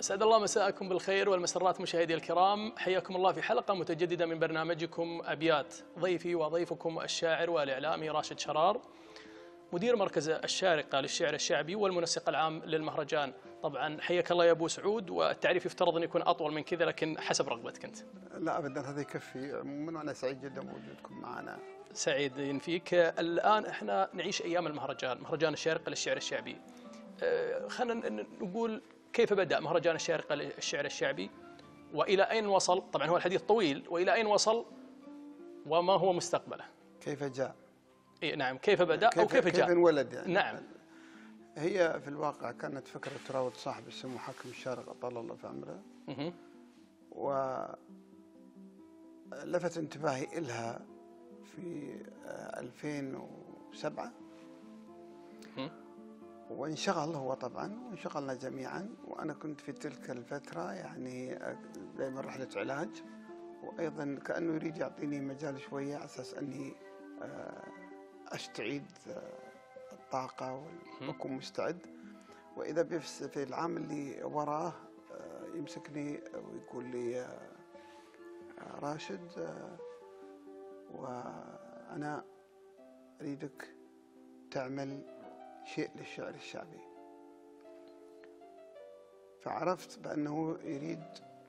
أسعد الله مساءكم بالخير والمسرات مشاهدي الكرام، حياكم الله في حلقة متجددة من برنامجكم أبيات. ضيفي وضيفكم الشاعر والإعلامي راشد شرار، مدير مركز الشارقة للشعر الشعبي والمنسق العام للمهرجان. طبعا حياك الله يا أبو سعود، والتعريف يفترض أن يكون أطول من كذا لكن حسب رغبتك أنت. لا أبدا، هذا يكفي. عموما أنا سعيد جدا بوجودكم معنا. سعيد فيك. الآن احنا نعيش أيام المهرجان، مهرجان الشارقة للشعر الشعبي. خلينا نقول كيف بدأ مهرجان الشارقة للشعر الشعبي وإلى أين وصل؟ طبعا هو الحديث طويل، وإلى أين وصل وما هو مستقبله؟ كيف جاء؟ إيه نعم، كيف بدأ أو كيف جاء؟ كيف انولد يعني. نعم. هي في الواقع كانت فكرة تراود صاحب السمو حاكم الشارقة أطال الله في عمره، ولفت انتباهي إلها في 2007، وانشغل هو طبعا وانشغلنا جميعا، وأنا كنت في تلك الفترة يعني دائما رحلة علاج، وأيضا كأنه يريد يعطيني مجال شوية على أساس أني أستعيد الطاقة وأكون مستعد. وإذا في العام اللي وراه يمسكني ويقول لي راشد، وأنا أريدك تعمل شيء للشعر الشعبي. فعرفت بأنه يريد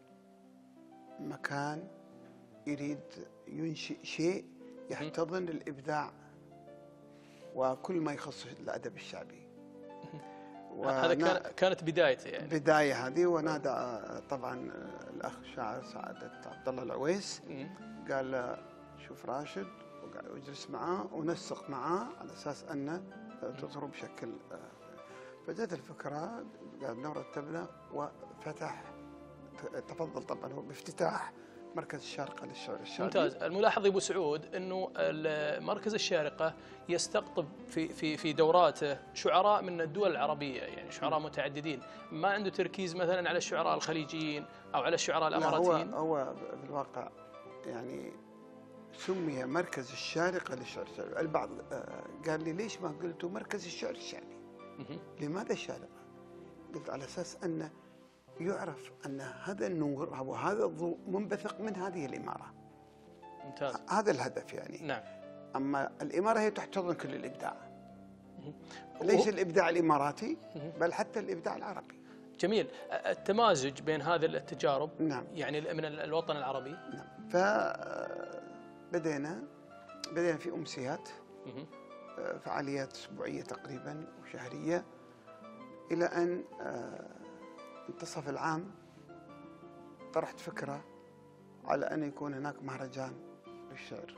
مكان، يريد ينشئ شيء يحتضن الإبداع وكل ما يخص الأدب الشعبي. هذا كانت بدايته يعني. بداية هذه. ونادى طبعا الأخ الشاعر سعادة عبد الله العويس، قال له شوف راشد، وقال اجلس معاه ونسق معاه على أساس أنه تظهر بشكل. فجت الفكرة، قال نرتبنا وفتح، تفضل طبعا هو بافتتاح مركز الشارقة للشعر الشعبي. ممتاز. الملاحظ يا ابو سعود انه مركز الشارقة يستقطب في دوراته شعراء من الدول العربية، يعني شعراء متعددين، ما عنده تركيز مثلا على الشعراء الخليجيين او على الشعراء الاماراتيين. هو في الواقع يعني سمي مركز الشارقة للشعر الشعبي. البعض قال لي ليش ما قلتوا مركز الشعر الشعبي؟ لماذا الشارقة؟ قلت على اساس انه يعرف أن هذا النور أو هذا الضوء منبثق من هذه الإمارة. ممتاز. هذا الهدف يعني. نعم. أما الإمارة هي تحتضن كل الإبداع، ليس الإبداع الإماراتي بل حتى الإبداع العربي. جميل. التمازج بين هذه التجارب. نعم. يعني من الوطن العربي. نعم. فبدينا في أمسيات، فعاليات أسبوعية تقريبا وشهرية، إلى أن منتصف العام طرحت فكرة على أن يكون هناك مهرجان للشعر،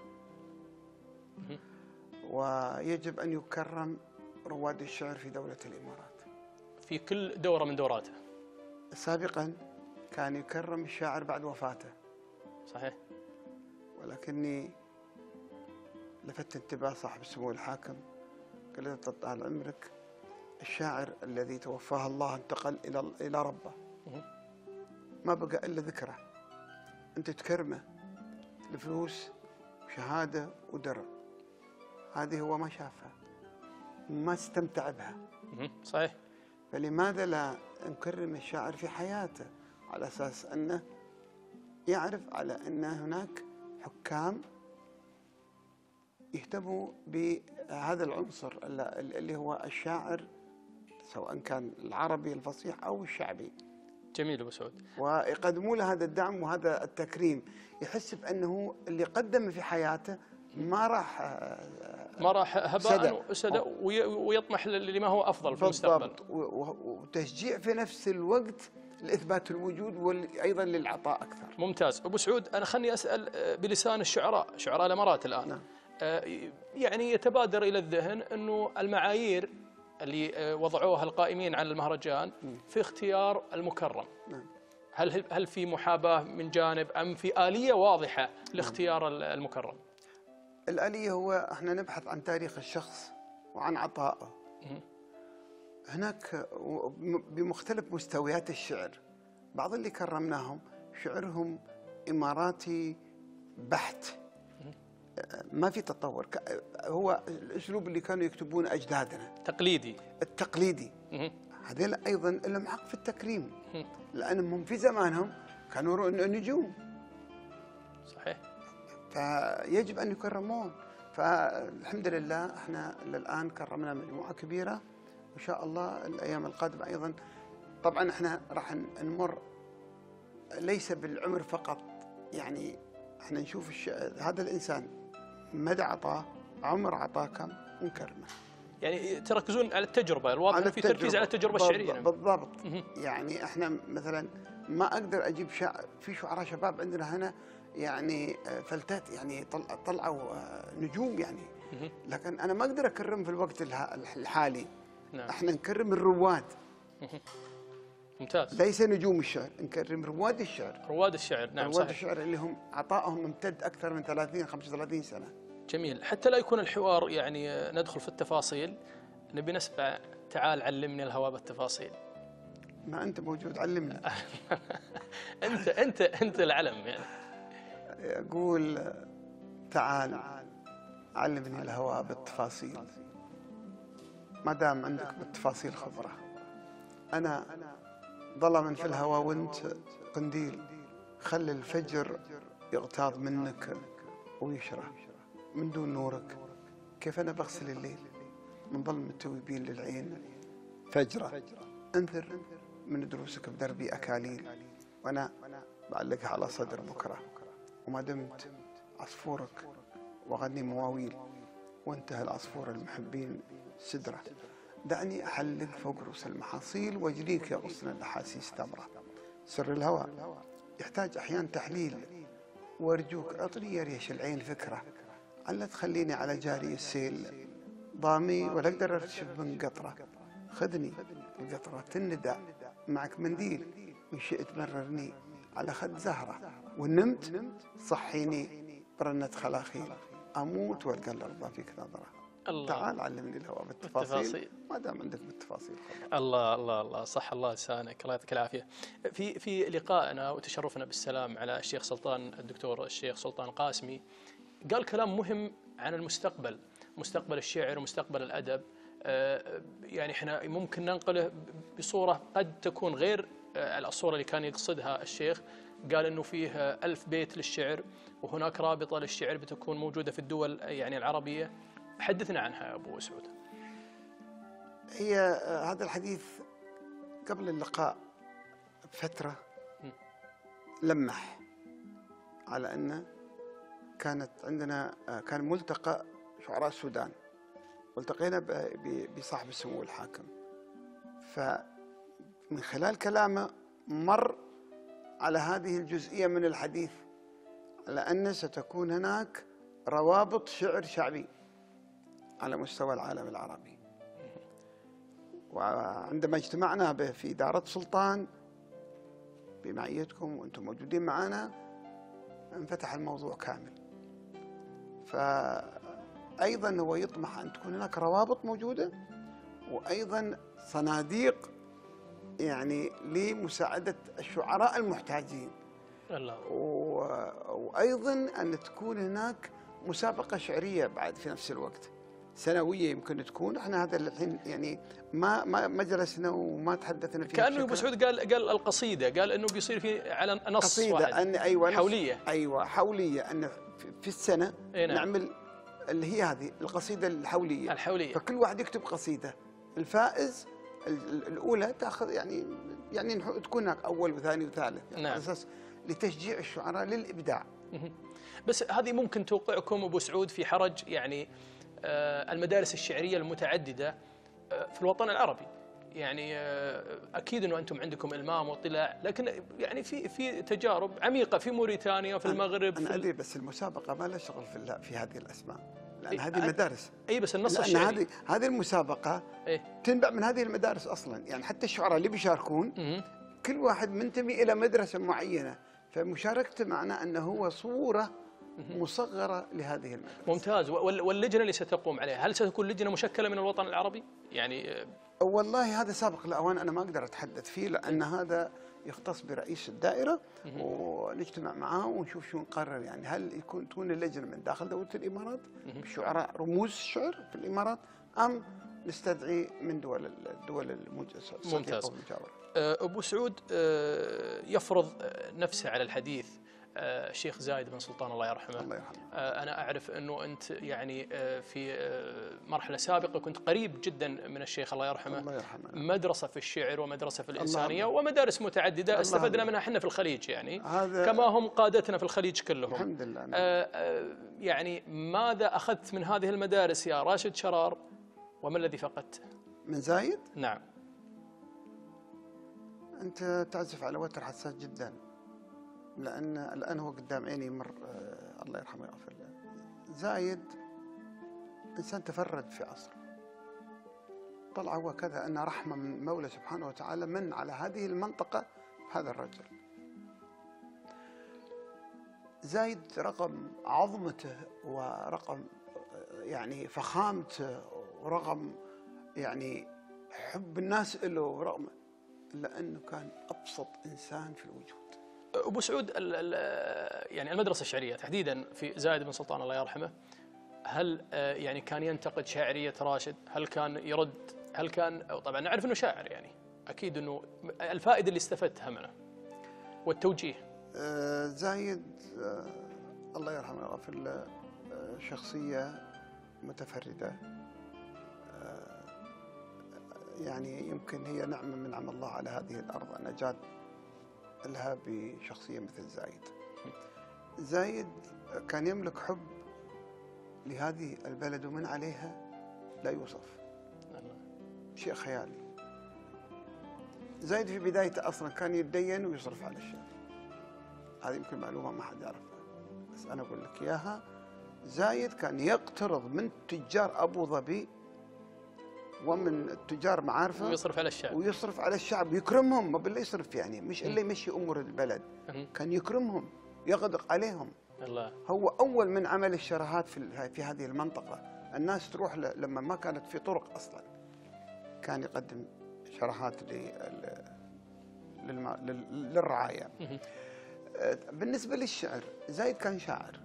ويجب أن يكرم رواد الشعر في دولة الإمارات في كل دورة من دوراته. سابقا كان يكرم الشاعر بعد وفاته. صحيح. ولكني لفت انتباه صاحب السمو الحاكم، قال لي طال عمرك، الشاعر الذي توفاه الله انتقل إلى ربه، ما بقى إلا ذكره، أنت تكرمه لفلوس وشهادة ودرع، هذه هو ما شافها، ما استمتع بها. صحيح. فلماذا لا نكرم الشاعر في حياته على أساس أنه يعرف على أن هناك حكام يهتموا بهذا العنصر اللي هو الشاعر، سواء كان العربي الفصيح أو الشعبي. جميل أبو سعود. ويقدموا له هذا الدعم وهذا التكريم، يحس بأنه اللي قدم في حياته ما راح هباء وسدى، ويطمح لما هو أفضل في المستقبل. وتشجيع في نفس الوقت لإثبات الوجود وأيضا للعطاء أكثر. ممتاز. أبو سعود، أنا خلني أسأل بلسان شعراء الإمارات الآن. نعم. يعني يتبادر إلى الذهن أنه المعايير اللي وضعوها القائمين على المهرجان في اختيار المكرم. نعم. هل في محاباة من جانب أم في آلية واضحة لاختيار المكرم؟ الآلية هو احنا نبحث عن تاريخ الشخص وعن عطائه. هناك بمختلف مستويات الشعر، بعض اللي كرمناهم شعرهم إماراتي بحت، ما في تطور، هو الأسلوب اللي كانوا يكتبون أجدادنا، تقليدي. التقليدي. هذول أيضا لهم حق في التكريم، لأنهم في زمانهم كانوا نجوم. صحيح. فيجب أن يكرمون. فالحمد لله احنا للآن كرمنا مجموعة كبيرة، وإن شاء الله الأيام القادمة أيضا. طبعا احنا راح نمر ليس بالعمر فقط، يعني احنا نشوف هذا الإنسان مدى عطاه، عمر عطاه كم، ونكرمه. يعني تركزون على التجربة، الواضح أنه في تركيز على التجربة الشعرية. بالضبط. يعني احنا مثلا ما أقدر أجيب في شعراء شباب عندنا هنا يعني فلتات، يعني طلعوا نجوم يعني، لكن أنا ما أقدر أكرم في الوقت الحالي. نعم. احنا نكرم الرواد. ممتاز. ليس نجوم الشعر، نكرم رواد الشعر. رواد الشعر، نعم. رواد صحيح. الشعر اللي هم عطائهم امتد أكثر من 35 سنة. جميل. حتى لا يكون الحوار يعني ندخل في التفاصيل، نبي نسمع تعال علمني الهوى بالتفاصيل. ما أنت موجود علمني. أنت العلم يعني. أقول تعال علمني الهوى بالتفاصيل، ما دام عندك بالتفاصيل خبرة. أنا ظلما في الهوى وأنت قنديل، خلي الفجر يغتاظ منك ويشرح من دون نورك. كيف أنا بغسل الليل من ظلم التويبين للعين فجرة. انثر من دروسك بدربي أكاليل، وأنا بعلقها على صدر بكرة. وما دمت عصفورك وغني مواويل، وانتهى العصفور المحبين سدرة. دعني أحلق فوق رؤوس المحاصيل، واجريك يا غصن الأحاسيس ثمرة. سر الهوى يحتاج أحيان تحليل، وارجوك أعطني يا ريش العين فكرة، علا تخليني على جاري السيل ضامي ولا أقدر أرتشف من قطرة. خذني القطرة الندى معك منديل، وإن شئت مررني على خد زهرة، ونمت صحيني برنة خلاخيل، أموت والقى الأرض فيك نظرة. الله. تعال علمني الهوى بالتفاصيل، ما دام عندك بالتفاصيل خبر. الله الله الله، صح الله لسانك، الله يعطيك العافية. في لقائنا وتشرفنا بالسلام على الشيخ سلطان، الدكتور الشيخ سلطان قاسمي، قال كلام مهم عن المستقبل، مستقبل الشعر ومستقبل الأدب. يعني احنا ممكن ننقله بصورة قد تكون غير الصورة اللي كان يقصدها الشيخ. قال انه فيه 1000 بيت للشعر، وهناك رابطة للشعر بتكون موجودة في الدول يعني العربية. حدثنا عنها يا ابو سعود. هي هذا الحديث قبل اللقاء بفترة لمح على أن كانت عندنا كان ملتقى شعراء السودان، والتقينا بصاحب السمو الحاكم، فمن خلال كلامه مر على هذه الجزئية من الحديث، على أن ستكون هناك روابط شعر شعبي على مستوى العالم العربي. وعندما اجتمعنا في دارة سلطان بمعيتكم وأنتم موجودين معنا، انفتح الموضوع كامل. فأيضا هو يطمح أن تكون هناك روابط موجودة، وأيضا صناديق يعني لمساعدة الشعراء المحتاجين. الله. وأيضا أن تكون هناك مسابقة شعرية بعد في نفس الوقت، سنوية يمكن تكون. احنا هذا الحين يعني ما جلسنا وما تحدثنا فيه. كأنه ابو سعود قال القصيدة، قال انه بيصير في على نص قصيدة واحد. أن أيوة حولية. أيوة حولية، أن في السنة نعم. نعمل اللي هي هذه القصيدة الحولية. فكل واحد يكتب قصيدة، الفائز الأولى تأخذ يعني تكون هناك أول وثاني وثالث، يعني على أساس لتشجيع الشعراء للإبداع. بس هذه ممكن توقعكم ابو سعود في حرج، يعني المدارس الشعرية المتعددة في الوطن العربي. يعني أكيد أنه أنتم عندكم إلمام واطلاع، لكن يعني في تجارب عميقة في موريتانيا وفي المغرب. أنا أدري، بس المسابقة ما لها شغل في هذه الأسماء، لأن هذه مدارس. أي بس النص الشعري. هذه المسابقة تنبع من هذه المدارس أصلا. يعني حتى الشعراء اللي بيشاركون كل واحد منتمي إلى مدرسة معينة، فمشاركته معناه أنه هو صورة مصغرة لهذه المدرسة. ممتاز. واللجنة اللي ستقوم عليها، هل ستكون لجنة مشكلة من الوطن العربي؟ يعني والله هذا سابق الأوان، أنا ما أقدر أتحدث فيه، لأن هذا يختص برئيس الدائرة، ونجتمع معاه ونشوف شو نقرر. يعني هل تكون اللجنة من داخل دولة الإمارات بشعراء رموز الشعر في الإمارات، أم نستدعي من الدول الصديقة والمجاورة. أبو سعود، يفرض نفسه على الحديث الشيخ زايد بن سلطان الله يرحمه. الله يرحمه. أنا أعرف أنه أنت يعني في مرحلة سابقة كنت قريب جدا من الشيخ الله يرحمه. الله يرحمه. مدرسة في الشعر ومدرسة في الإنسانية ومدارس متعددة استفدنا منها احنا في الخليج، يعني كما هم قادتنا في الخليج كلهم. الحمد لله. يعني ماذا أخذت من هذه المدارس يا راشد شرار، وما الذي فقدته؟ من زايد؟ نعم. أنت تعزف على وتر حساس جدا، لأن الآن هو قدام عيني مر الله يرحمه ويغفر له. زايد إنسان تفرد في عصره، طلع هو كذا أن رحمة من مولى سبحانه وتعالى من على هذه المنطقة هذا الرجل. زايد رغم عظمته ورقم يعني فخامته ورغم يعني حب الناس له، رغم إلا أنه كان أبسط إنسان في الوجود. أبو سعود، يعني المدرسة الشعرية تحديدا في زايد بن سلطان الله يرحمه، هل يعني كان ينتقد شاعرية راشد؟ هل كان يرد؟ هل كان طبعا نعرف أنه شاعر، يعني أكيد أنه الفائدة اللي استفدتها منه والتوجيه. زايد الله يرحمه ويغفر له شخصية متفردة، يعني يمكن هي نعمة من نعم الله على هذه الأرض أن أجاد لها بشخصية مثل زايد. زايد كان يملك حب لهذه البلد ومن عليها لا يوصف، شيء خيالي. زايد في بدايته أصلا كان يتدين ويصرف على الشعر، هذه يمكن معلومة ما حد يعرفها بس أنا أقول لك إياها. زايد كان يقترض من تجار أبو ظبي ومن التجار معارفه ويصرف على الشعب ويكرمهم، ما بالله يصرف يعني مش إلا يمشي أمور البلد، كان يكرمهم يغدق عليهم. الله. هو أول من عمل الشراهات في هذه المنطقة. الناس تروح لما ما كانت في طرق أصلا كان يقدم شراهات للرعاية. بالنسبة للشعر، زايد كان شاعر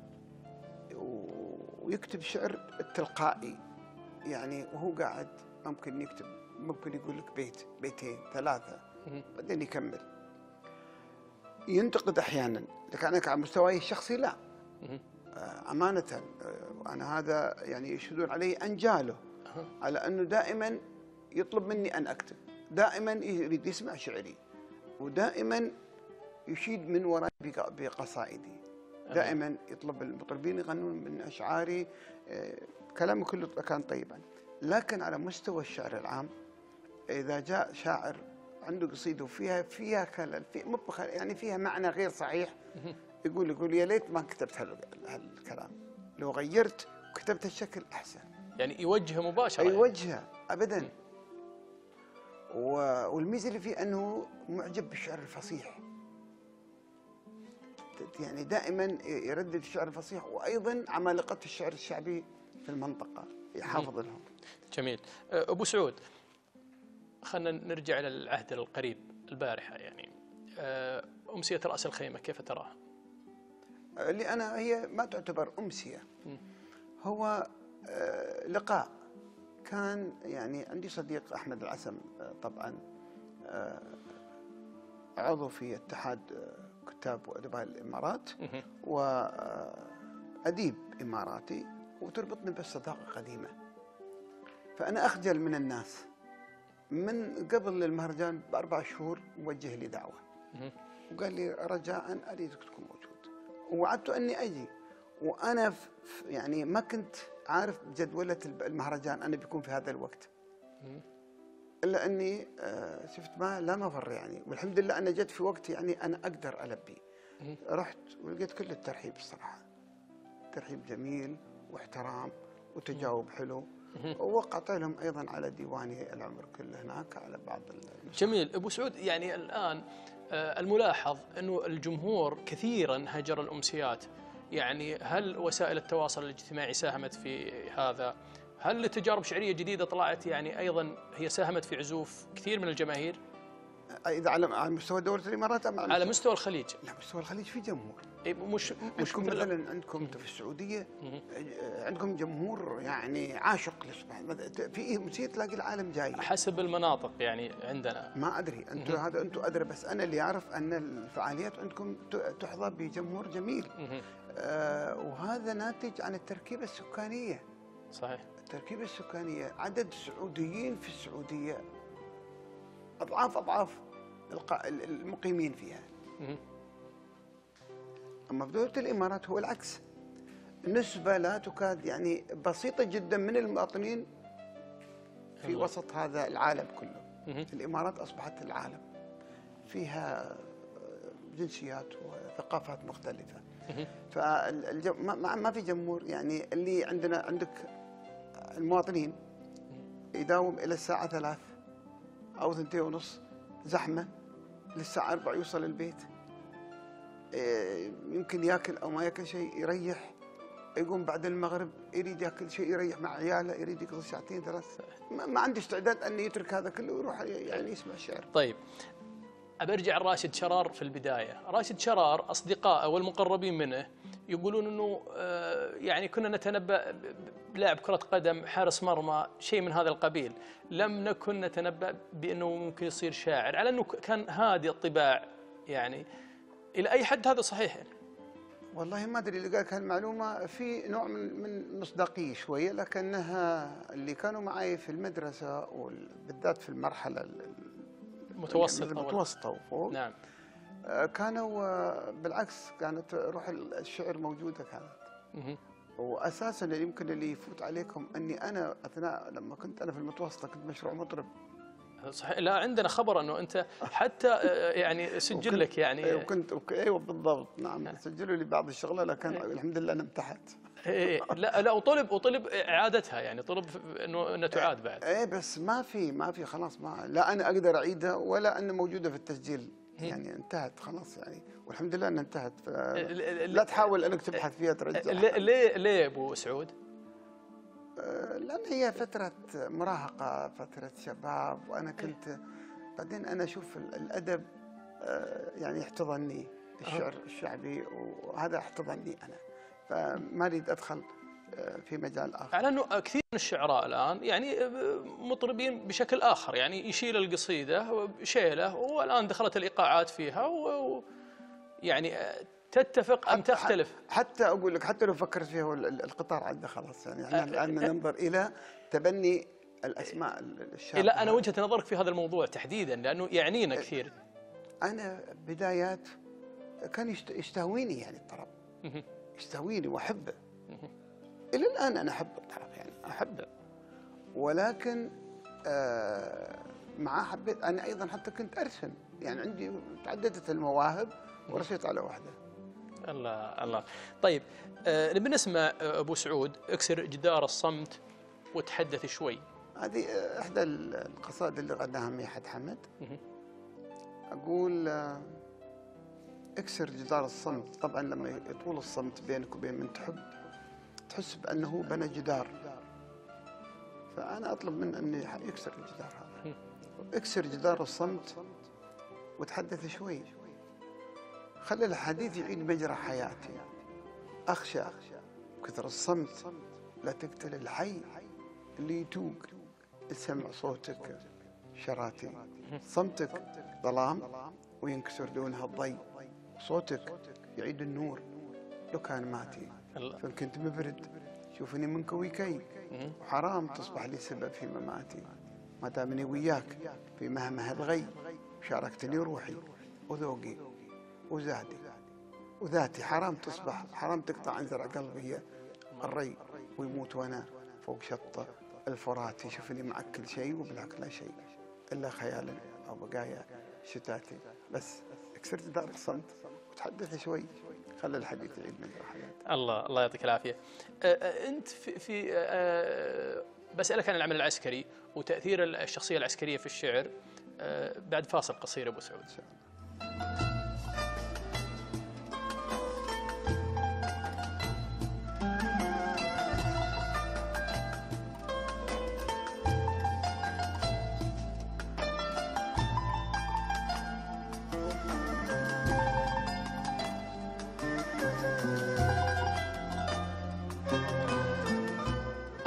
ويكتب شعر تلقائي، يعني وهو قاعد ممكن يكتب، ممكن يقول لك بيت بيتين ثلاثة بعدين يكمل. ينتقد أحيانا، لكن أنا على مستواي الشخصي لا، أمانة أنا هذا يعني يشهدون علي أنجاله على أنه دائما يطلب مني أن أكتب، دائما يريد يسمع شعري، ودائما يشيد من وراي بقصائدي، دائما يطلب المطربين يغنون من أشعاري، كلامه كله كان طيبا. لكن على مستوى الشعر العام إذا جاء شاعر عنده قصيدة وفيها خلل، يعني فيها معنى غير صحيح، يقول يا ليت ما كتبت هالكلام، لو غيرت وكتبت الشكل أحسن. يعني يوجهه مباشرة، يوجهه أبدا. والميزة اللي فيه أنه معجب بالشعر الفصيح، يعني دائما يردد الشعر الفصيح، وأيضا عمالقة الشعر الشعبي في المنطقة يحافظ لهم. جميل. أبو سعود، خلنا نرجع إلى العهد القريب البارحة، يعني أمسية رأس الخيمة كيف تراها؟ اللي أنا هي ما تعتبر أمسية، هو لقاء كان. يعني عندي صديق أحمد العسم طبعا عضو في اتحاد كتاب وأدباء الإمارات وأديب إماراتي، وتربطني بالصداقة قديمة. فأنا أخجل من الناس، من قبل المهرجان ب4 شهور موجه لي دعوة وقال لي رجاء أريدك تكون موجود، ووعدته أني أجي، وأنا يعني ما كنت عارف جدولة المهرجان أنا بيكون في هذا الوقت، إلا أني شفت لا مفر يعني، والحمد لله أنا جيت في وقت يعني أنا أقدر ألبي. رحت ولقيت كل الترحيب الصراحة، ترحيب جميل واحترام وتجاوب حلو، ووقعت لهم أيضا على ديواني العمر كله هناك على بعض جميل. أبو سعود، يعني الآن الملاحظ أنه الجمهور كثيرا هجر الأمسيات، يعني هل وسائل التواصل الاجتماعي ساهمت في هذا؟ هل تجارب شعرية جديدة طلعت يعني أيضا هي ساهمت في عزوف كثير من الجماهير؟ اذا على مستوى دوله الامارات ام على مستوى الخليج؟ لا، مستوى الخليج في جمهور. مش عندكم مثلا، عندكم في السعوديه عندكم جمهور يعني عاشق للسباحه، في مسير تلاقي العالم جاي. حسب المناطق يعني عندنا ما ادري انتم هذا انتم ادري، بس انا اللي اعرف ان الفعاليات عندكم تحظى بجمهور جميل. وهذا ناتج عن التركيبه السكانيه. صحيح. التركيبه السكانيه، عدد السعوديين في السعوديه اضعاف المقيمين فيها. اما في دوله الامارات هو العكس، النسبه لا تكاد يعني بسيطه جدا من المواطنين في وسط هذا العالم كله. الامارات اصبحت العالم، فيها جنسيات وثقافات مختلفه. ما في جمهور يعني. اللي عندك المواطنين يداوم الى الساعه 3 أو 2:30 زحمة، للساعة 4 يوصل البيت، يمكن ياكل أو ما ياكل شيء، يريح، يقوم بعد المغرب يريد ياكل شيء، يريح مع عياله، يريد يقضي ساعتين 3. ما عنده استعداد أن يترك هذا كله ويروح يعني يسمع الشعر. طيب، أرجع راشد شرار في البداية. راشد شرار أصدقائه والمقربين منه يقولون أنه يعني كنا نتنبأ بلاعب كرة قدم، حارس مرمى، شيء من هذا القبيل. لم نكن نتنبأ بأنه ممكن يصير شاعر، على أنه كان هادي الطباع يعني. إلى أي حد هذا صحيح يعني؟ والله ما أدري اللي قالك هالمعلومة، في نوع من مصداقية شوية، لكنها اللي كانوا معي في المدرسة وبالذات في المرحلة المتوسطة وفوق، نعم، كانوا بالعكس، كانت روح الشعر موجودة كانت. وأساساً يمكن اللي يفوت عليكم أني أنا أثناء لما كنت أنا في المتوسطة كنت مشروع مطرب. صحيح. لا، عندنا خبر أنه أنت حتى يعني سجل لك يعني. وكنت أيوة بالضبط، نعم، سجلوا لي بعض الشغلة، لكن الحمد لله أنا امتحت. لا، وطلب إعادتها، يعني طلب أنه تعاد بعد. بس ما في خلاص، ما لا أنا أقدر أعيدها ولا أنها موجودة في التسجيل، يعني انتهت خلاص يعني، والحمد لله أنها انتهت. لا تحاول أنك تبحث فيها ترجعها. ليه يا أبو سعود؟ لأن هي فترة مراهقة، فترة شباب، وأنا كنت بعدين أنا أشوف الأدب يعني يحتضنني، الشعر الشعبي وهذا احتضنني أنا، فما أريد أدخل في مجال آخر. على أنه كثير من الشعراء الآن يعني مطربين بشكل آخر، يعني يشيل القصيدة شيله، والآن دخلت الإيقاعات فيها، ويعني تتفق أم تختلف؟ حتى أقول لك، حتى لو فكرت فيها القطار عدى خلاص، يعني احنا الآن ننظر إلى تبني الأسماء الشابة. لا، أنا وجهة نظرك في هذا الموضوع تحديدا لأنه يعنينا كثير. أنا بدايات كان يستهويني يعني الطرب، يستهويني وأحبه. إلى الآن أنا أحب الطرب، يعني أحبه، ولكن معاه حبيت أنا أيضا، حتى كنت أرسم، يعني عندي تعددت المواهب ورسيت على واحدة. الله. طيب، نبي نسمع أبو سعود اكسر جدار الصمت وتحدث شوي. هذه إحدى القصائد اللي غناها ميحد حمد. أقول اكسر جدار الصمت. طبعا لما يطول الصمت بينك وبين من تحب تحس بأنه بنى جدار، فأنا أطلب منه أن يكسر الجدار هذا. اكسر جدار الصمت وتحدث شوي، خلي الحديث يعيد مجرى حياتي. أخشى كثر الصمت لا تقتل الحي اللي يتوق يسمع صوتك شراتي. صمتك ظلام وينكسر دونها الضي، صوتك يعيد النور لو كان ماتي. فإن كنت مبرد شوفني منك ويكي، وحرام تصبح لي سبب في مماتي. ما دامني وياك في مهمه الغي، شاركتني روحي وذوقي وزادي وذاتي. حرام تقطع عن زرع قلبي الري، ويموت وانا فوق شط الفرات. يشوفني معك كل شيء وبلاك لا شيء الا خيال او بقايا شتاتي. بس اكسر جدار الصمت وتحدث شوي، خلي الحديث يعيد مجرى حياتي. الله يعطيك العافيه. انت في بسألك عن العمل العسكري وتأثير الشخصية العسكرية في الشعر بعد فاصل قصير أبو سعود.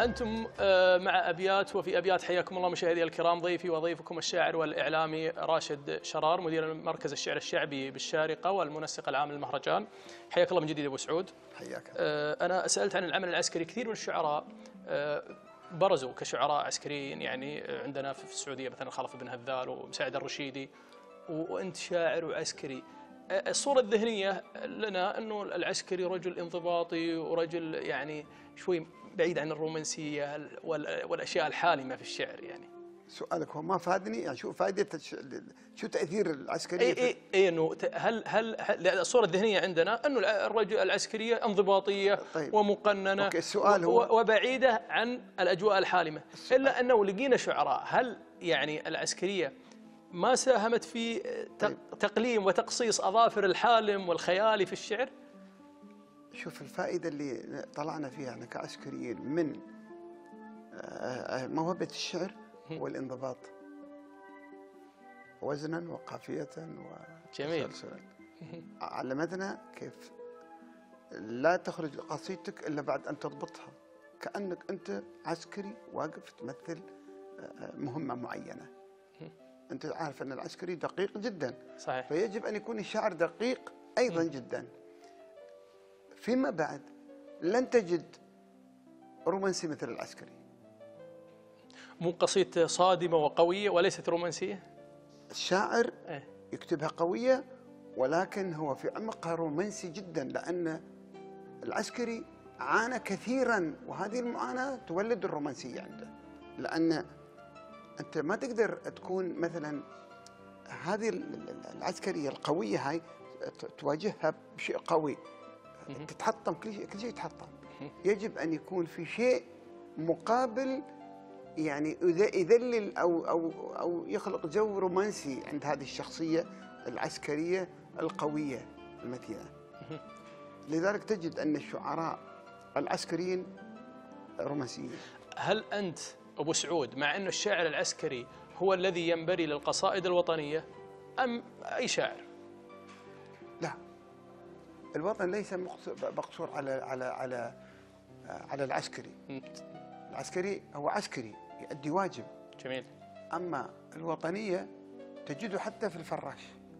أنتم مع أبيات، وفي أبيات حياكم الله مشاهدي الكرام ضيفي وضيفكم الشاعر والإعلامي راشد شرار، مدير مركز الشعر الشعبي بالشارقة والمنسق العام للمهرجان. حياك الله من جديد أبو سعود. حياك. أنا سألت عن العمل العسكري. كثير من الشعراء برزوا كشعراء عسكريين، يعني عندنا في السعودية مثلا خلف بن هذال ومساعد الرشيدي، وأنت شاعر وعسكري. الصورة الذهنية لنا أنه العسكري رجل انضباطي ورجل يعني شوي بعيد عن الرومانسية والأشياء الحالمة في الشعر. يعني سؤالك هو ما فادني، يعني شو فائدة شو تأثير العسكرية؟ اي انه هل الصورة الذهنية عندنا انه الرجل العسكرية انضباطية طيب. ومقننة السؤال هو وبعيدة عن الأجواء الحالمة، إلا أنه لقينا شعراء. هل يعني العسكرية ما ساهمت في تقليم وتقصيص أظافر الحالم والخيالي في الشعر؟ شوف الفائدة اللي طلعنا فيها احنا كعسكريين من موهبة الشعر والانضباط وزنا وقافية وتسلسلا. علمتنا كيف لا تخرج قصيدتك إلا بعد أن تضبطها، كأنك أنت عسكري واقف تمثل مهمة معينة. أنت عارف أن العسكري دقيق جدا، صحيح. فيجب أن يكون الشاعر دقيق أيضا جدا. فيما بعد لن تجد رومانسي مثل العسكري. مو قصيدة صادمة وقوية وليست رومانسية؟ الشاعر يكتبها قوية ولكن هو في عمقها رومانسي جدا، لأن العسكري عانى كثيرا، وهذه المعاناة تولد الرومانسية عنده. لأن أنت ما تقدر تكون مثلا هذه العسكرية القوية هاي تواجهها بشيء قوي، تتحطم كل شيء يتحطم. يجب أن يكون في شيء مقابل، يعني يذلل أو يخلق جو رومانسي عند هذه الشخصية العسكرية القوية المتينة. لذلك تجد أن الشعراء العسكريين رومانسيين. هل أنت أبو سعود مع أن الشاعر العسكري هو الذي ينبري للقصائد الوطنية أم أي شاعر؟ لا، الوطن ليس مقصور على العسكري. العسكري هو عسكري يؤدي واجب. جميل. أما الوطنية تجده حتى في الفراش.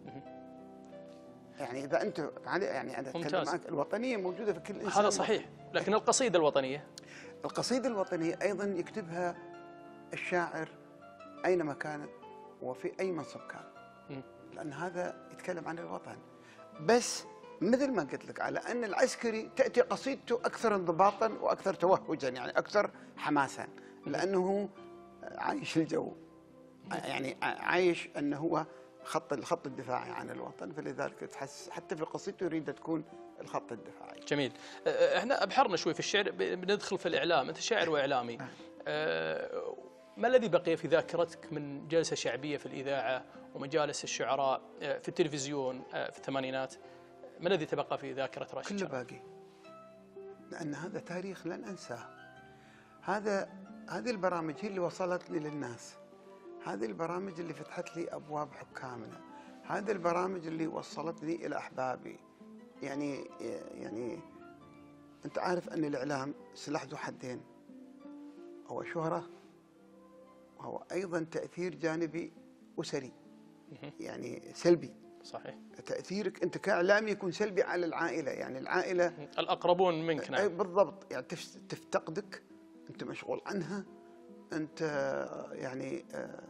يعني إذا أنت يعني أنا أتكلم معك، الوطنية موجودة في كل إنسان. هذا صحيح، لكن القصيدة الوطنية، القصيدة الوطنية أيضا يكتبها الشاعر أينما كان وفي أي منصب كان، لأن هذا يتكلم عن الوطن. بس مثل ما قلت لك، على أن العسكري تأتي قصيدته أكثر انضباطا وأكثر توهجا، يعني أكثر حماسا، لأنه عايش الجو، يعني عايش أنه هو الخط الدفاعي عن الوطن، فلذلك تحس حتى في قصيدته يريد تكون الخط الدفاعي. جميل. احنا ابحرنا شوي في الشعر، بندخل في الإعلام. أنت شاعر وإعلامي. ما الذي بقي في ذاكرتك من جلسة شعبية في الإذاعة ومجالس الشعراء في التلفزيون في الثمانينات؟ ما الذي تبقى في ذاكرة راشد؟ كله باقي، لأن هذا تاريخ لن أنساه. هذه البرامج هي اللي وصلتني للناس، هذه البرامج اللي فتحت لي أبواب حكامنا، هذه البرامج اللي وصلتني إلى أحبابي. يعني أنت عارف أن الإعلام سلاح ذو حدين، هو شهرة وهو أيضا تأثير جانبي أسري، يعني سلبي. صحيح. تأثيرك أنت كإعلامي يكون سلبي على العائلة، يعني العائلة الأقربون منك. نعم. بالضبط، يعني تفتقدك، أنت مشغول عنها، أنت يعني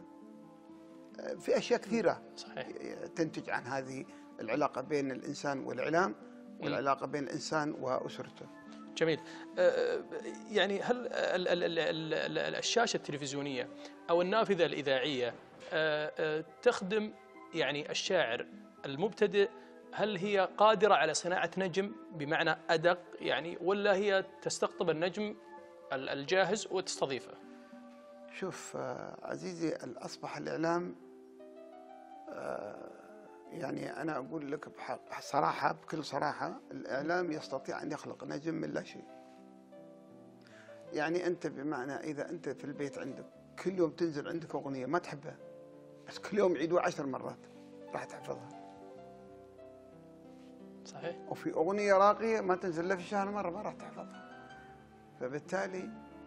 في أشياء كثيرة. صحيح. تنتج عن هذه العلاقة بين الإنسان والإعلام، والعلاقة بين الإنسان وأسرته. جميل. يعني هل الشاشة التلفزيونية أو النافذة الإذاعية تخدم يعني الشاعر المبتدئ؟ هل هي قادرة على صناعة نجم بمعنى أدق يعني، ولا هي تستقطب النجم الجاهز وتستضيفه؟ شوف عزيزي، أصبح الإعلام يعني أنا أقول لك صراحة، بكل صراحة، الإعلام يستطيع أن يخلق نجم من لا شيء. يعني أنت بمعنى إذا أنت في البيت عندك كل يوم تنزل عندك أغنية ما تحبها، بس كل يوم يعيدوها 10 مرات راح تحفظها. صحيح. وفي أغنية راقية ما تنزل لها في الشهر مرة ما راح تحفظها. فبالتالي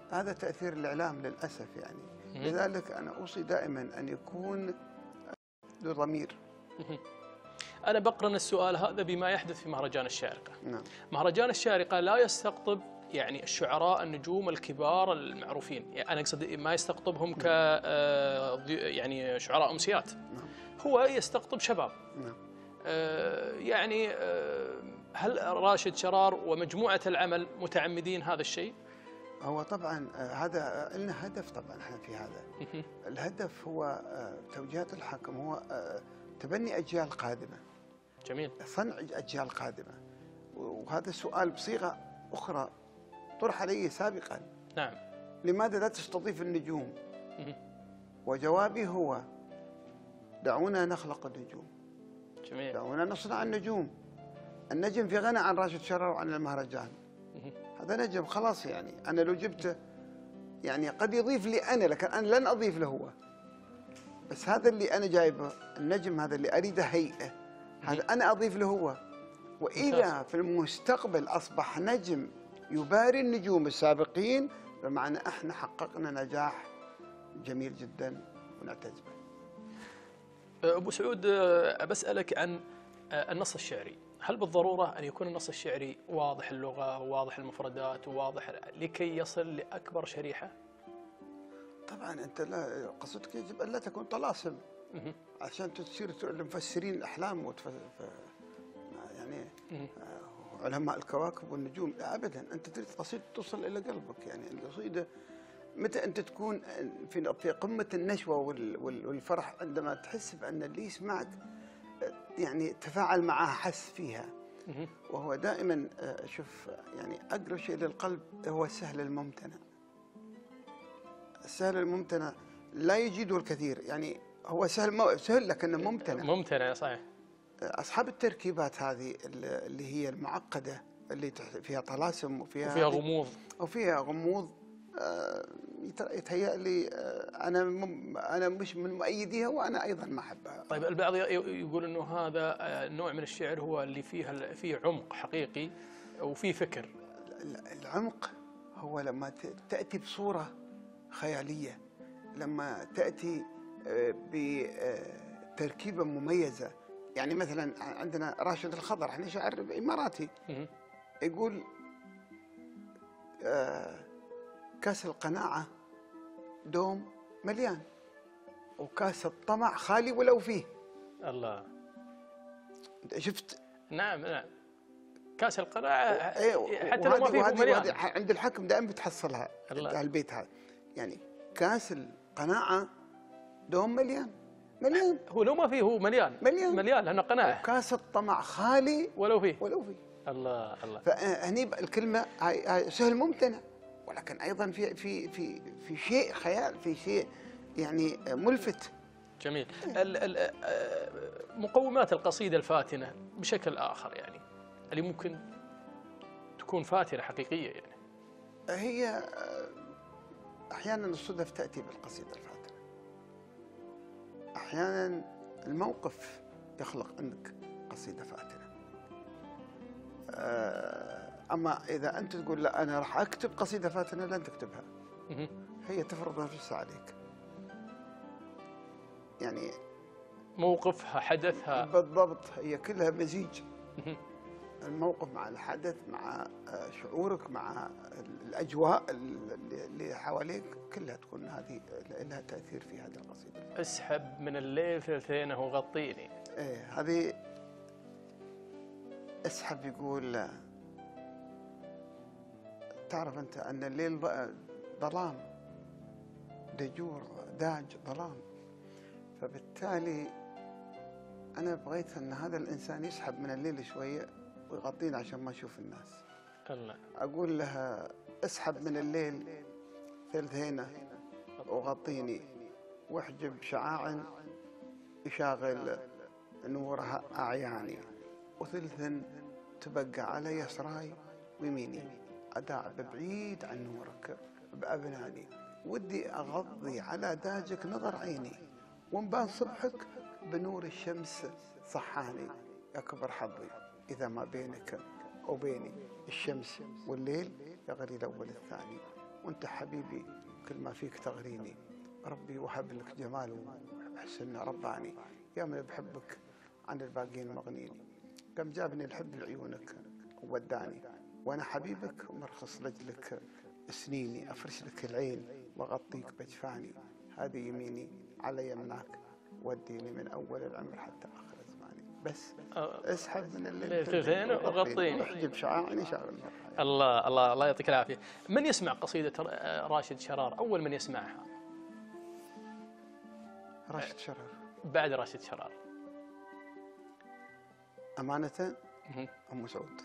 هذا تأثير الإعلام للأسف يعني. لذلك أنا أوصي دائما أن يكون ذو ضمير. أنا بقرن السؤال هذا بما يحدث في مهرجان الشارقة. نعم. مهرجان الشارقة لا يستقطب يعني الشعراء النجوم الكبار المعروفين، يعني أنا أقصد ما يستقطبهم ك يعني شعراء أمسيات. نعم. هو يستقطب شباب. نعم. يعني هل راشد شرار ومجموعة العمل متعمدين هذا الشيء؟ هو طبعا هذا لنا هدف طبعا احنا في هذا. الهدف هو توجيهات الحاكم هو تبني أجيال قادمة. جميل. صنع أجيال قادمة. وهذا السؤال بصيغة أخرى طرح علي سابقا. نعم. لماذا لا تستضيف النجوم؟ وجوابي هو دعونا نخلق النجوم. جميل. دعونا نصنع النجوم. النجم في غنى عن راشد شرار وعن المهرجان. هذا نجم خلاص يعني. أنا لو جبته يعني قد يضيف لي أنا، لكن أنا لن أضيف له هو. بس هذا اللي أنا جايبه، النجم هذا اللي أريده هيئة، هذا أنا أضيف له هو. وإذا في المستقبل أصبح نجم يباري النجوم السابقين، بمعنى إحنا حققنا نجاح جميل جدا ونعتز به. أبو سعود، بسألك عن النص الشعري. هل بالضرورة أن يكون النص الشعري واضح اللغة وواضح المفردات وواضح لكي يصل لأكبر شريحة؟ طبعا أنت لا قصدك يجب أن لا تكون طلاسم عشان تصير المفسرين الأحلام يعني علماء الكواكب والنجوم. لا أبدا، أنت تريد قصيدة توصل إلى قلبك. يعني القصيدة متى أنت تكون في قمة النشوة والفرح، عندما تحس بأن اللي يسمعك يعني تفاعل معها، حس فيها. وهو دائما شوف يعني أقرب شيء للقلب هو السهل الممتنع. السهل الممتنع لا يجيده الكثير، يعني هو سهل لكنه ممتنع. ممتنع صحيح. أصحاب التركيبات هذه اللي هي المعقدة، اللي فيها طلاسم وفيها غموض يتهيأ لي أنا مش من مؤيديها، وأنا أيضا ما أحبها. طيب البعض يقول إنه هذا النوع من الشعر هو اللي فيه عمق حقيقي وفيه فكر. العمق هو لما تأتي بصورة خيالية، لما تأتي بتركيبة مميزة. يعني مثلا عندنا راشد الخضر، احنا شاعر إماراتي، يقول كاس القناعة دوم مليان، وكاس الطمع خالي ولو فيه. الله. شفت؟ نعم. كاس القناعة حتى لو ما فيه مليان. عند الحكم دائما بتحصلها البيت هذا. يعني كاس القناعة دوم مليان. هو لو ما فيه هو مليان لأنه قناعة. وكاس الطمع خالي ولو فيه. الله. فهني الكلمة هاي سهل ممتنع، ولكن أيضا في شيء خيال، في شيء يعني ملفت. جميل. مقومات القصيدة الفاتنة بشكل آخر، يعني اللي ممكن تكون فاتنة حقيقية، يعني هي أحيانا الصدف تأتي بالقصيدة الفاتنة، أحيانا الموقف يخلق عندك قصيدة فاتنة. أما إذا أنت تقول لا أنا راح أكتب قصيدة فاتنة، لن تكتبها. هي تفرض نفسها عليك، يعني موقفها، حدثها. بالضبط، هي كلها مزيج. الموقف مع الحدث، مع شعورك، مع الأجواء اللي حواليك، كلها تكون هذه لها تأثير في هذه القصيدة. اسحب من الليل ثلثينه وغطيني. إيه، هذه اسحب. يقول تعرف أنت أن الليل ظلام، دجور داج ظلام، فبالتالي أنا بغيت أن هذا الإنسان يسحب من الليل شوية ويغطينا عشان ما أشوف الناس. الله. أقول لها اسحب من الليل ثلثينه وغطيني، واحجب شعاع يشاغل نورها أعياني، وثلث تبقى على يسراي ويميني، أداعب بعيد عن نورك بأبناني، ودي أغضي على داجك نظر عيني، ومبان صبحك بنور الشمس صحاني، يكبر حظي إذا ما بينك وبيني الشمس والليل يغلي الأول الثاني، وانت حبيبي كل ما فيك تغريني، ربي وهب لك جمال وحسن رباني، يا من بحبك عن الباقيين مغنيني، كم جابني الحب لعيونك ووداني، وانا حبيبك ومرخص لجلك سنيني، افرش لك العين واغطيك بجفاني، هذه يميني على يمناك، وديني من اول العمر حتى اخر زماني، بس اسحب من الليل تلفين وغطيني، احجب شعاعني شاغل. الله الله الله يعطيك العافيه. من يسمع قصيده راشد شرار؟ اول من يسمعها؟ راشد شرار. بعد راشد شرار امانه ام سعود.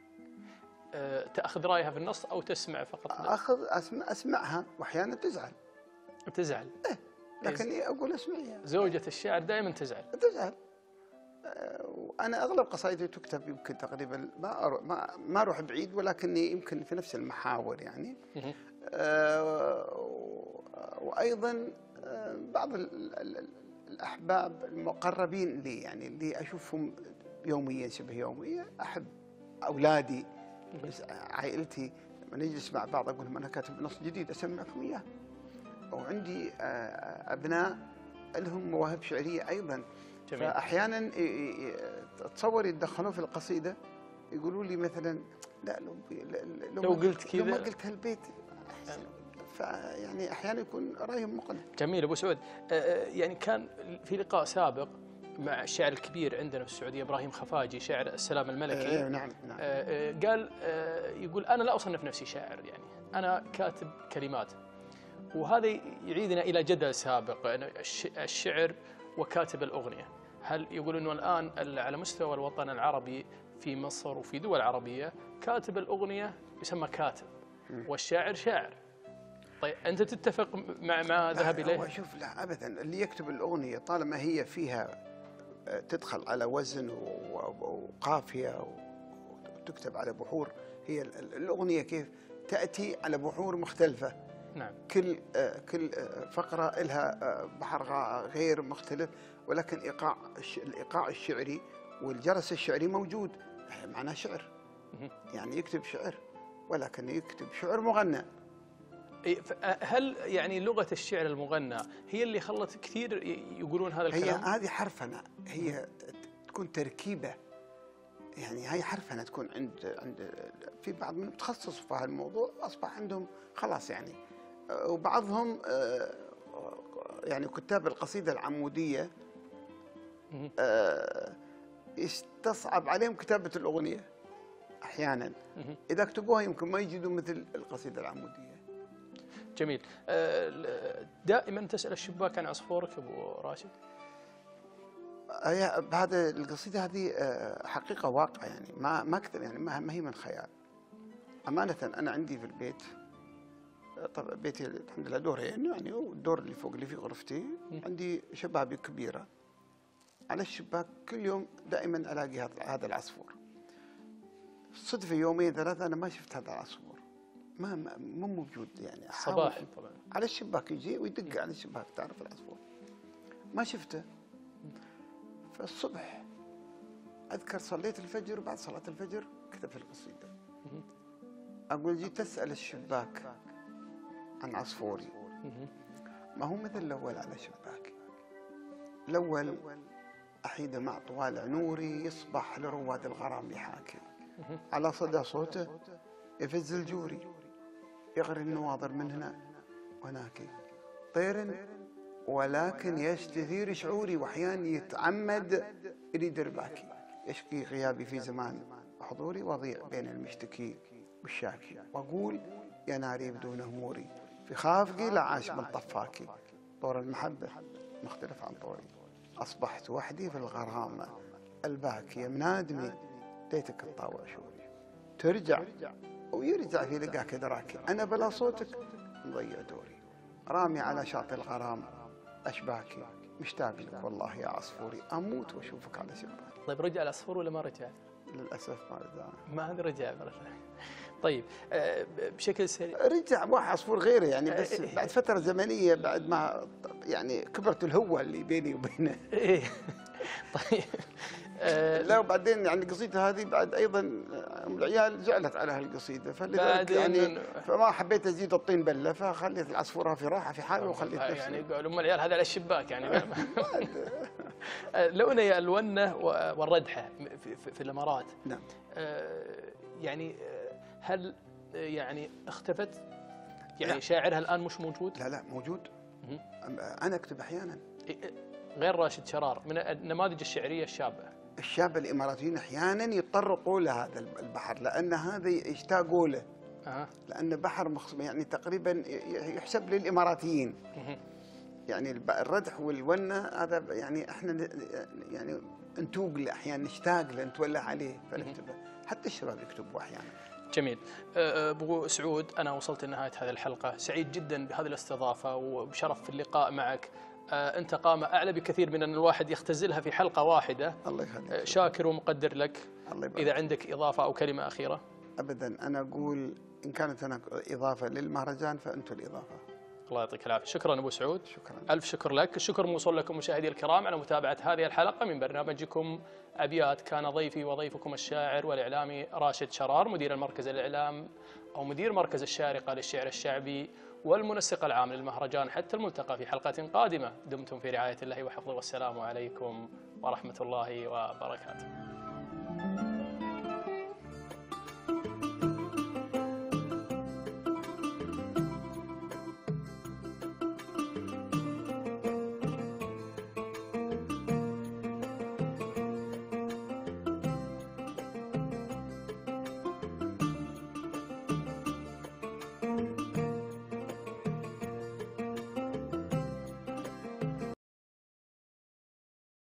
تاخذ رايها في النص او تسمع فقط؟ اسمعها واحيانا تزعل. تزعل؟ لكني اقول اسمعيها. زوجة الشاعر دائما تزعل. وانا اغلب قصائدي تكتب يمكن تقريبا ما اروح بعيد، ولكني يمكن في نفس المحاور يعني. وايضا بعض الاحباب المقربين لي يعني اللي اشوفهم يوميا شبه يوميا، احب اولادي عائلتي لما نجلس مع بعض اقول لهم انا كاتب نص جديد اسمعكم اياه. وعندي ابناء لهم مواهب شعريه ايضا. جميل. فاحيانا تصور يتدخلون في القصيده يقولوا لي مثلا لا لو قلت كذا، لو ما قلت هالبيت فيعني احيانا يكون رايهم مقنع. جميل ابو سعود. يعني كان في لقاء سابق مع الشاعر الكبير عندنا في السعوديه ابراهيم خفاجي شاعر السلام الملكي. نعم. قال يقول انا لا اصنف نفسي شاعر، يعني انا كاتب كلمات. وهذا يعيدنا الى جدل سابق الشعر وكاتب الاغنيه. هل يقول انه الان على مستوى الوطن العربي في مصر وفي دول عربيه كاتب الاغنيه يسمى كاتب والشاعر شاعر؟ طيب انت تتفق مع ذهب اليه؟ شوف لا ابدا، اللي يكتب الاغنيه طالما هي فيها تدخل على وزن وقافيه وتكتب على بحور، هي الاغنيه كيف تاتي على بحور مختلفه. نعم. كل فقره لها بحر غير مختلف، ولكن الايقاع الشعري والجرس الشعري موجود، معناه شعر. يعني يكتب شعر ولكن يكتب شعر مغنى. هل يعني لغه الشعر المغنى هي اللي خلت كثير يقولون هذا الكلام؟ هذه حرفنه، هي تكون تركيبه، يعني هاي حرفنه تكون عند في بعض من متخصص في هالموضوع اصبح عندهم خلاص يعني. وبعضهم يعني كتاب القصيده العموديه يستصعب عليهم كتابه الاغنيه احيانا، اذا كتبوها يمكن ما يجدوا مثل القصيده العموديه. جميل. دائما تسال الشباك عن عصفورك ابو راشد؟ هذا القصيده هذه حقيقه واقع يعني، ما اكتب يعني، ما هي من خيال. امانه انا عندي في البيت، طبعا بيتي الحمد لله دورين يعني، والدور اللي فوق اللي في غرفتي عندي شبابيك كبيره، على الشباك كل يوم دائما الاقي هذا العصفور. صدفه يومين ثلاثه انا ما شفت هذا العصفور، مو موجود يعني. صباح طبعا على الشباك يجي ويدق على الشباك، تعرف العصفور ما شفته. فالصبح اذكر صليت الفجر، وبعد صلاه الفجر كتبت القصيده. اقول جيت اسال الشباك عن عصفوري، ما هو مثل الاول على شباكي. الاول احيد مع طوال نوري، يصبح لرواد الغرام يحاكي، على صدى صوته يفز الجوري، يغري النواظر من هنا وهناك، طير ولكن يستثير شعوري، واحيانا يتعمد يريد رباكي، يشكي غيابي في زمان حضوري، واضيع بين المشتكي والشاكي، واقول يا ناري بدون هموري، في خافقي لعاش من طفاكي، طور المحبه مختلف عن طوري، اصبحت وحدي في الغرامه الباكيه، منادمي ليتك تطاوع شوري، ترجع ويرجع في لقاك دراكي، انا بلا صوتك مضيع دوري، رامي على شاطئ الغرام اشباكي، مشتاق لك والله يا عصفوري، اموت واشوفك على شباكي. طيب رجع العصفور ولا ما رجع؟ للاسف ما رجع. ما رجع مرة ثانية. طيب بشكل سريع رجع واحد عصفور غيره يعني، بس بعد فتره زمنيه، بعد ما يعني كبرت الهوه اللي بيني وبينه. طيب لا وبعدين يعني القصيدة هذه بعد أيضا العيال زعلت على هالقصيدة، فلذلك يعني فما حبيت أزيد الطين بلة، فخليت العصفورة في راحة في حالها وخليت نفسي. يعني قالوا أم العيال هذا على الشباك يعني. لوني الونة والردحة في الإمارات. نعم. يعني هل يعني اختفت؟ يعني شاعرها الآن مش موجود؟ لا موجود. أنا أكتب أحيانا. غير راشد شرار من النماذج الشعرية الشابة الإماراتيين أحيانا يتطرقوا لهذا البحر، لأن هذا يشتاقوا له. لأن بحر يعني تقريبا يحسب للإماراتيين. يعني الردح والونة هذا يعني احنا يعني نتوق له أحيانا، نشتاق له، نتولى عليه فنكتبه. حتى الشباب يكتبوا أحيانا. جميل. أبو سعود، أنا وصلت لنهاية هذه الحلقة، سعيد جدا بهذه الاستضافة وبشرف في اللقاء معك. أنت قامة أعلى بكثير من أن الواحد يختزلها في حلقة واحدة. الله يخليك. شاكر ومقدر لك. الله يبارك. إذا عندك إضافة أو كلمة أخيرة. أبدا، أنا أقول إن كانت هناك إضافة للمهرجان فأنتم الإضافة. الله يعطيك العافية. شكرا أبو سعود. شكرا. ألف شكر لك. الشكر موصول لكم مشاهدي الكرام على متابعة هذه الحلقة من برنامجكم أبيات. كان ضيفي وضيفكم الشاعر والإعلامي راشد شرار، مدير المركز الإعلام أو مدير مركز الشارقة للشعر الشعبي والمنسق العام للمهرجان. حتى الملتقى في حلقة قادمة، دمتم في رعاية الله وحفظه، والسلام عليكم ورحمة الله وبركاته.